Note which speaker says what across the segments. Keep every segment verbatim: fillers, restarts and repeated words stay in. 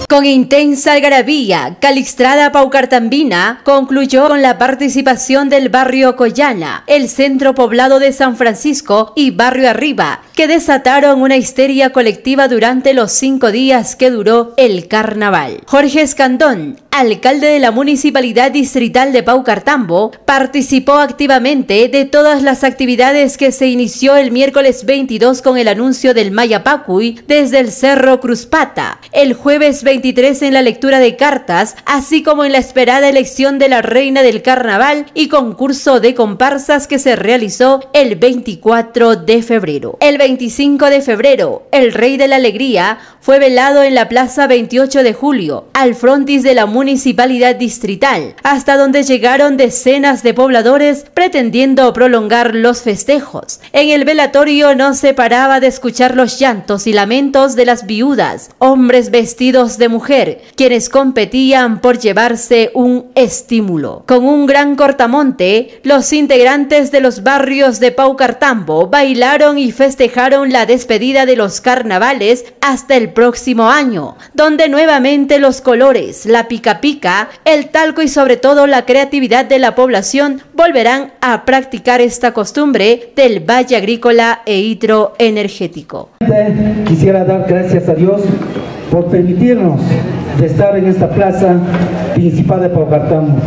Speaker 1: Con intensa algarabía, Calixstrada Paucartambina concluyó con la participación del barrio Collana, el centro poblado de San Francisco y Barrio Arriba, que desataron una histeria colectiva durante los cinco días que duró el carnaval. Jorge Escandón, alcalde de la Municipalidad Distrital de Paucartambo, participó activamente de todas las actividades que se inició el miércoles veintidós con el anuncio del Mayapacuy desde el Cerro Cruzpata, el jueves veintitrés en la lectura de cartas, así como en la esperada elección de la reina del carnaval y concurso de comparsas que se realizó el veinticuatro de febrero. El veinticinco de febrero, el Rey de la Alegría fue velado en la Plaza veintiocho de julio, al frontis de la Municipalidad Distrital, hasta donde llegaron decenas de pobladores pretendiendo prolongar los festejos. En el velatorio no se paraba de escuchar los llantos y lamentos de las viudas, hombres vestidos de mujer, quienes competían por llevarse un estímulo. Con un gran cortamonte, los integrantes de los barrios de Paucartambo bailaron y festejaron la despedida de los carnavales hasta el próximo año, donde nuevamente los colores, la pica pica, el talco y sobre todo la creatividad de la población volverán a practicar esta costumbre del valle agrícola e hidroenergético.
Speaker 2: Quisiera dar gracias a Dios por permitirnos de estar en esta plaza principal de Paucartambo,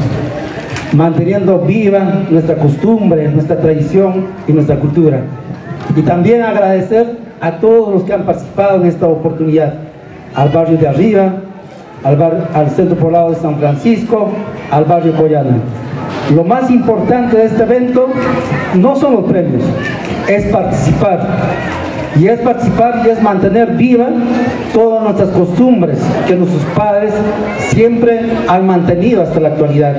Speaker 2: manteniendo viva nuestra costumbre, nuestra tradición y nuestra cultura. Y también agradecer a todos los que han participado en esta oportunidad, al barrio de Arriba, al, bar, al centro poblado de San Francisco, al barrio Collana. Lo más importante de este evento no son los premios, es participar. Y es participar y es mantener viva todas nuestras costumbres que nuestros padres siempre han mantenido hasta la actualidad.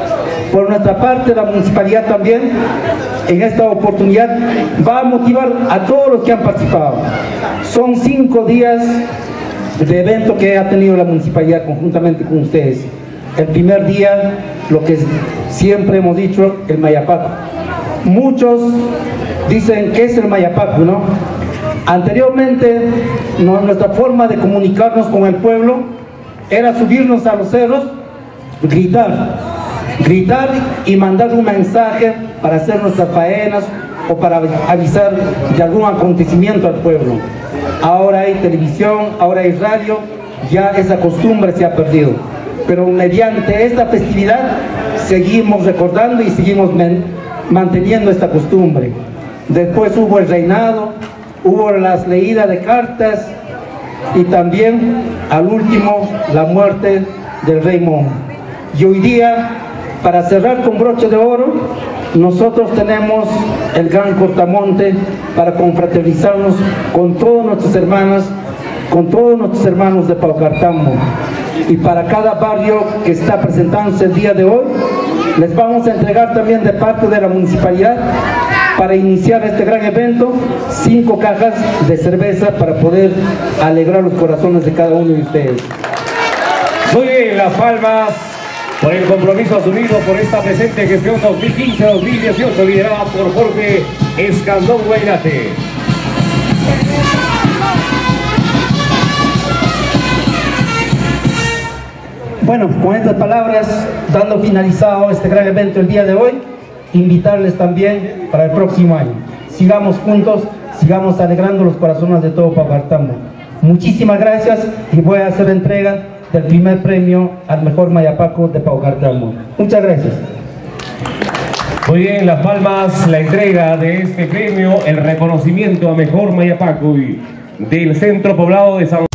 Speaker 2: Por nuestra parte, la municipalidad también en esta oportunidad va a motivar a todos los que han participado. Son cinco días de evento que ha tenido la municipalidad conjuntamente con ustedes. El primer día, lo que siempre hemos dicho, el Mayapaco. Muchos dicen que es el Mayapaco, ¿no? Anteriormente, no, nuestra forma de comunicarnos con el pueblo era subirnos a los cerros, gritar, gritar y mandar un mensaje para hacer nuestras faenas o para avisar de algún acontecimiento al pueblo. Ahora hay televisión, ahora hay radio, ya esa costumbre se ha perdido. Pero mediante esta festividad seguimos recordando y seguimos manteniendo esta costumbre. Después hubo el reinado, hubo las leídas de cartas y también al último la muerte del rey Momo. Y hoy día, para cerrar con broche de oro, nosotros tenemos el gran cortamonte para confraternizarnos con todos nuestros hermanos, con todos nuestros hermanos de Paucartambo. Y para cada barrio que está presentándose el día de hoy, les vamos a entregar también de parte de la municipalidad, para iniciar este gran evento, cinco cajas de cerveza para poder alegrar los corazones de cada uno de ustedes.
Speaker 3: Muy bien, las palmas por el compromiso asumido por esta presente gestión dos mil quince dos mil dieciocho, liderada por Jorge Escandón Guaynate.
Speaker 2: Bueno, con estas palabras, dando finalizado este gran evento el día de hoy, invitarles también para el próximo año. Sigamos juntos, sigamos alegrando los corazones de todo Paucartambo. Muchísimas gracias y voy a hacer entrega del primer premio al mejor Mayapaco de Paucartambo. Muchas gracias.
Speaker 3: Muy bien, las palmas, la entrega de este premio, el reconocimiento a mejor Mayapaco del centro poblado de San